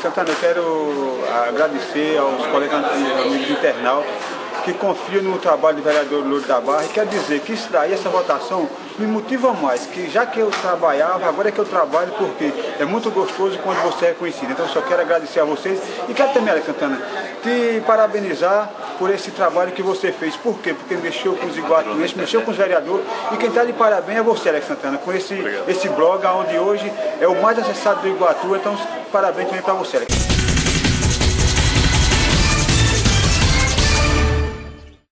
Santana, eu quero agradecer aos colegas e amigos internautas que confiam no trabalho do vereador Louro da Barra, e quero dizer que isso daí, essa votação, me motiva mais, que já que eu trabalhava, agora é que eu trabalho, porque é muito gostoso quando você é reconhecido. Então eu só quero agradecer a vocês e quero também, Alex Santana, te parabenizar por esse trabalho que você fez. Por quê? Porque mexeu com os iguatuenses, mexeu com os vereadores, e quem está de parabéns é você, Alex Santana, com esse blog, onde hoje é o mais acessado do Iguatu. Então parabéns também para você, Alex.